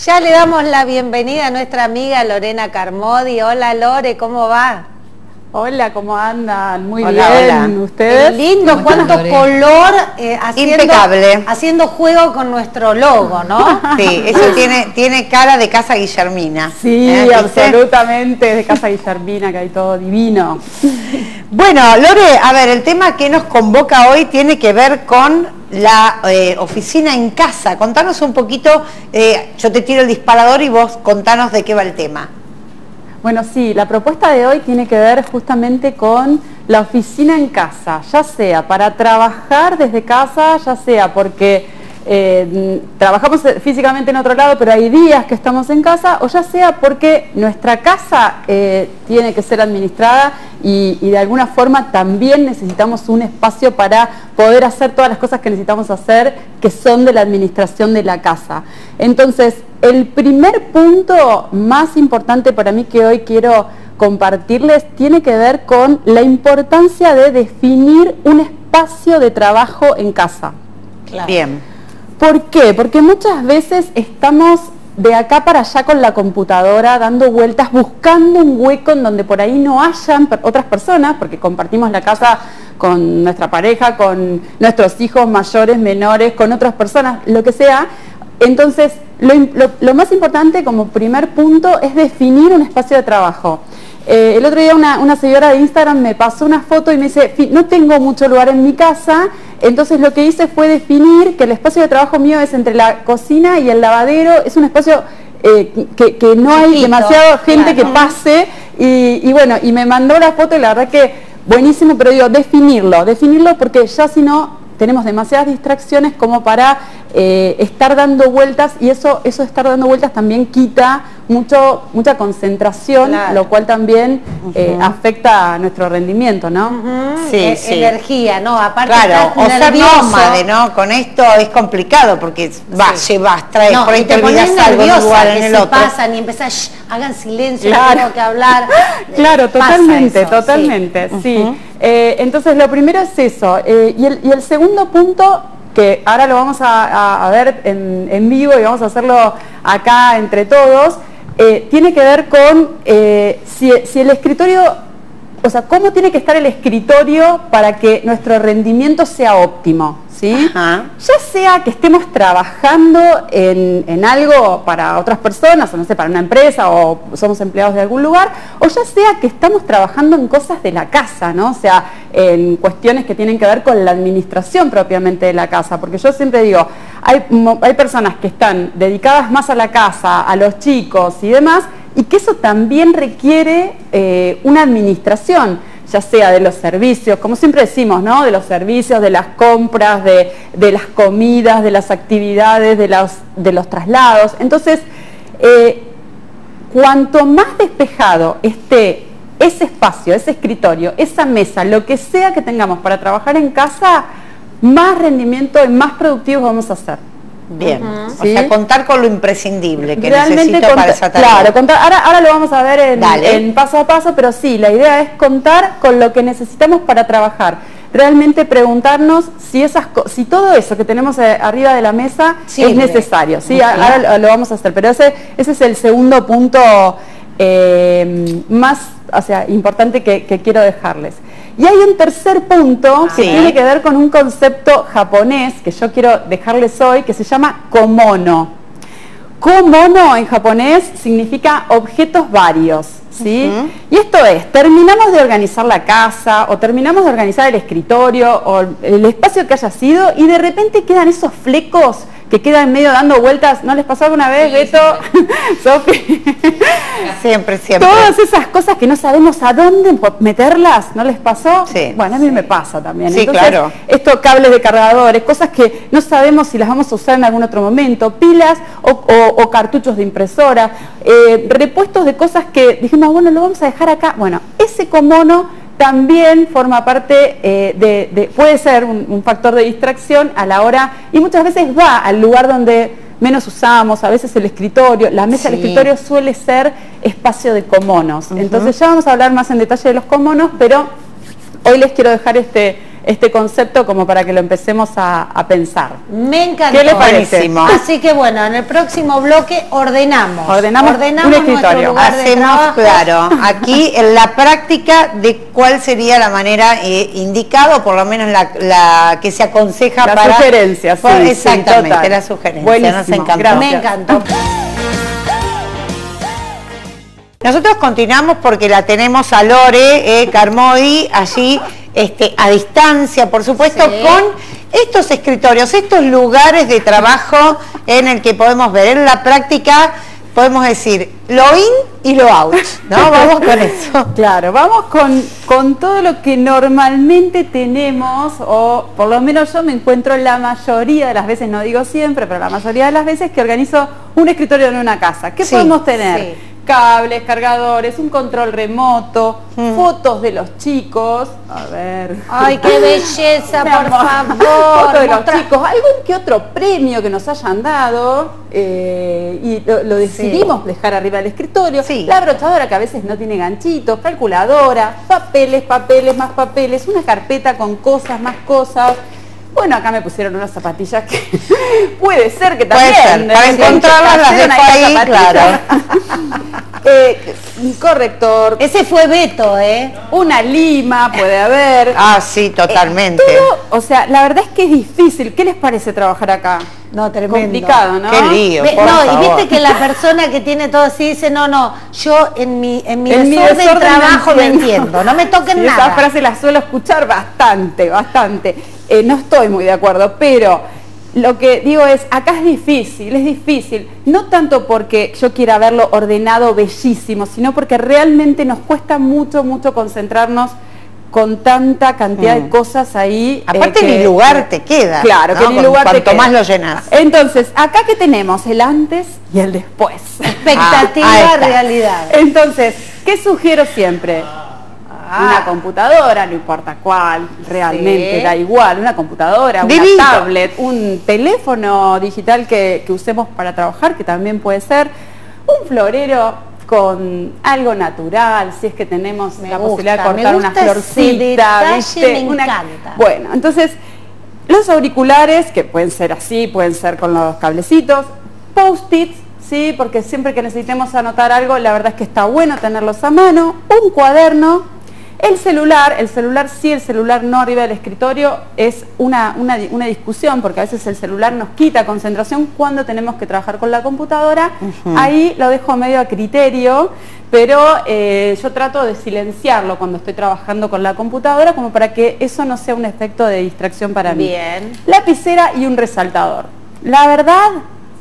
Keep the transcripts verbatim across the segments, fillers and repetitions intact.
Ya le damos la bienvenida a nuestra amiga Lorena Carmody. Hola Lore, ¿cómo va? Hola, ¿cómo andan? Muy hola, bien, hola. ¿ustedes? Qué lindo, cuánto color, eh, haciendo, impecable. Haciendo juego con nuestro logo, ¿no? Sí, eso tiene, tiene cara de Casa Guillermina. Sí, ¿Eh? absolutamente, de Casa Guillermina, que hay todo divino. Bueno, Lore, a ver, el tema que nos convoca hoy tiene que ver con la eh, oficina en casa. Contanos un poquito, eh, yo te tiro el disparador y vos contanos de qué va el tema. Bueno, sí, la propuesta de hoy tiene que ver justamente con la oficina en casa, ya sea para trabajar desde casa, ya sea porque eh, trabajamos físicamente en otro lado, pero hay días que estamos en casa, o ya sea porque nuestra casa eh, tiene que ser administrada y, y de alguna forma también necesitamos un espacio para poder hacer todas las cosas que necesitamos hacer, que son de la administración de la casa. Entonces, el primer punto más importante para mí que hoy quiero compartirles tiene que ver con la importancia de definir un espacio de trabajo en casa. Claro. Bien. ¿Por qué? Porque muchas veces estamos de acá para allá con la computadora, dando vueltas, buscando un hueco en donde por ahí no hayan otras personas, porque compartimos la casa con nuestra pareja, con nuestros hijos mayores, menores, con otras personas, lo que sea. Entonces, lo, lo, lo más importante como primer punto es definir un espacio de trabajo. Eh, el otro día una, una seguidora de Instagram me pasó una foto y me dice, no tengo mucho lugar en mi casa, entonces lo que hice fue definir que el espacio de trabajo mío es entre la cocina y el lavadero, es un espacio eh, que, que no hay chiquito, demasiada gente claro. que pase, y, y bueno, y me mandó la foto y la verdad que buenísimo, pero digo, definirlo, definirlo porque ya si no tenemos demasiadas distracciones como para eh, estar dando vueltas, y eso, eso de estar dando vueltas también quita mucho, mucha concentración, claro. Lo cual también uh-huh. eh, afecta a nuestro rendimiento, ¿no? Uh-huh. Sí, e sí. Energía, ¿no? Aparte claro, o ser nómade, ¿no? ¿no? Con esto es complicado porque vas, sí. llevas, traes, no, por ahí te, te olvidas algo en un lugar en el otro. Pasan y empezás, hagan silencio, claro. tengo que hablar. Claro, totalmente, eso, totalmente, sí. sí. Uh-huh. eh, entonces lo primero es eso, eh, y, el, y el segundo punto, que ahora lo vamos a, a, a ver en, en vivo y vamos a hacerlo acá entre todos, eh, tiene que ver con eh, si, si el escritorio, o sea, cómo tiene que estar el escritorio para que nuestro rendimiento sea óptimo, ¿sí? Ajá. Ya sea que estemos trabajando en, en algo para otras personas, o no sé, para una empresa, o somos empleados de algún lugar, o ya sea que estamos trabajando en cosas de la casa, ¿no? O sea, en cuestiones que tienen que ver con la administración propiamente de la casa, porque yo siempre digo, hay, hay personas que están dedicadas más a la casa, a los chicos y demás, y que eso también requiere eh, una administración, ya sea de los servicios, como siempre decimos, ¿no? De los servicios, de las compras, de, de las comidas, de las actividades, de los, de los traslados. Entonces, eh, cuanto más despejado esté ese espacio, ese escritorio, esa mesa, lo que sea que tengamos para trabajar en casa, más rendimiento y más productivos vamos a ser. Bien, uh-huh. O ¿sí? sea, contar con lo imprescindible que realmente necesito para esa tarea. Claro, contar, ahora, ahora lo vamos a ver en, en paso a paso, pero sí, la idea es contar con lo que necesitamos para trabajar. Realmente preguntarnos si esas si todo eso que tenemos arriba de la mesa sí, es necesario. ¿Sí? Uh-huh. Ahora lo, lo vamos a hacer, pero ese, ese es el segundo punto eh, más o sea, importante que, que quiero dejarles. Y hay un tercer punto que sí. tiene que ver con un concepto japonés que yo quiero dejarles hoy, que se llama komono. Komono en japonés significa objetos varios, ¿sí? Uh-huh. Y esto es, terminamos de organizar la casa, o terminamos de organizar el escritorio, o el espacio que haya sido, y de repente quedan esos flecos que quedan medio dando vueltas. ¿No les pasó alguna vez, sí, Beto? Sofi. Siempre, siempre. Todas esas cosas que no sabemos a dónde meterlas, ¿no les pasó? Sí. Bueno, a mí sí. me pasa también. Sí, Entonces, claro. Estos cables de cargadores, cosas que no sabemos si las vamos a usar en algún otro momento, pilas o, o, o cartuchos de impresora, eh, repuestos de cosas que dijimos, bueno, lo vamos a dejar acá. Bueno, ese komono también forma parte eh, de, de, puede ser un, un factor de distracción a la hora, y muchas veces va al lugar donde menos usamos, a veces el escritorio, la mesa sí. del escritorio suele ser espacio de komonos. Uh-huh. Entonces ya vamos a hablar más en detalle de los komonos, pero hoy les quiero dejar este, este concepto como para que lo empecemos a, a pensar. Me encantó. ¿Qué les parece? Buenísimo. Así que bueno, en el próximo bloque ordenamos. Ordenamos un escritorio. nuestro lugar de Hacemos, trabajo. claro, aquí en la práctica de cuál sería la manera eh, indicada, o por lo menos la, la que se aconseja La para... sugerencia, sí, por- sí, exactamente, total. la sugerencia. Buenísimo, Nos encantó. gracias. Me encantó. Nosotros continuamos porque la tenemos a Lore eh, Carmody allí este, a distancia, por supuesto, Sí. con estos escritorios, estos lugares de trabajo en el que podemos ver en la práctica, podemos decir lo in y lo out, ¿no? Vamos con eso. Claro, vamos con, con todo lo que normalmente tenemos, o por lo menos yo me encuentro la mayoría de las veces, no digo siempre, pero la mayoría de las veces que organizo un escritorio en una casa. ¿Qué Sí, podemos tener? sí. Cables, cargadores, un control remoto, Mm. fotos de los chicos. A ver. Ay, qué belleza, Mi por amor. favor. Fotos de los Mostra- chicos, algún que otro premio que nos hayan dado eh, y lo, lo decidimos dejar arriba del escritorio. Sí. La brochadora que a veces no tiene ganchitos, calculadora, papeles, papeles, más papeles, una carpeta con cosas, más cosas. Bueno, acá me pusieron unas zapatillas que puede ser que Puede también. ser, para ¿eh? encontrarlas las Cayeron dejo ahí ahí, las zapatillas. claro. Eh, un corrector, Ese fue Beto, ¿eh? una lima puede haber. Ah, sí, totalmente. Todo, o sea, la verdad es que es difícil. ¿Qué les parece trabajar acá? No, tremendo. Complicado, ¿no? Qué lío, Ve- por no, favor. y viste que la persona que tiene todo así dice, no, no, yo en mi, en mi En mi desorden, desorden no trabajo me entiendo. entiendo, no me toquen Sí, nada. esa frase la suelo escuchar bastante, bastante. Eh, no estoy muy de acuerdo, pero lo que digo es, acá es difícil, es difícil. No tanto porque yo quiera verlo ordenado, bellísimo, sino porque realmente nos cuesta mucho, mucho concentrarnos con tanta cantidad Mm. de cosas ahí. Aparte eh, ni lugar te queda, Claro, ¿no? que ni Con- lugar te cuanto queda. más lo llenas. Entonces, acá que tenemos el antes y el después. Expectativa, Ah, ahí está. realidad. Entonces, ¿qué sugiero siempre? Ah. Una computadora, no importa cuál, realmente Sí. da igual, una computadora, una Divino. tablet, un teléfono digital que, que usemos para trabajar, que también puede ser, un florero con algo natural, si es que tenemos Me la gusta, posibilidad de me cortar una gusta ese florcita, detalle, ¿viste? me Una- encanta. Bueno, entonces, los auriculares, que pueden ser así, pueden ser con los cablecitos, post-its, sí, porque siempre que necesitemos anotar algo, la verdad es que está bueno tenerlos a mano, un cuaderno, el celular, el celular sí, el celular no arriba del escritorio, es una, una, una discusión, porque a veces el celular nos quita concentración cuando tenemos que trabajar con la computadora. Ujú. Ahí lo dejo medio a criterio, pero eh, yo trato de silenciarlo cuando estoy trabajando con la computadora, como para que eso no sea un efecto de distracción para mí. Bien. Lapicera y un resaltador. La verdad,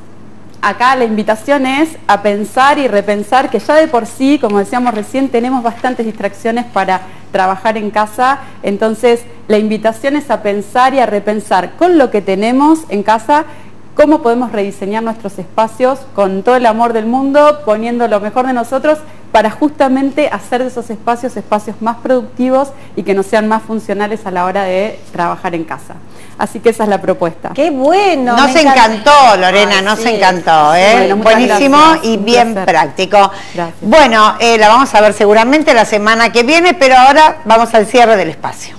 acá la invitación es a pensar y repensar que ya de por sí, como decíamos recién, tenemos bastantes distracciones para trabajar en casa, entonces la invitación es a pensar y a repensar con lo que tenemos en casa, cómo podemos rediseñar nuestros espacios con todo el amor del mundo, poniendo lo mejor de nosotros para justamente hacer de esos espacios espacios más productivos y que nos sean más funcionales a la hora de trabajar en casa. Así que esa es la propuesta. Qué bueno. Nos me encanta. encantó, Lorena, Ay, nos sí. encantó, ¿eh? Bueno, muchas Buenísimo gracias, y un bien placer. práctico. Gracias. Bueno, eh, la vamos a ver seguramente la semana que viene, pero ahora vamos al cierre del espacio.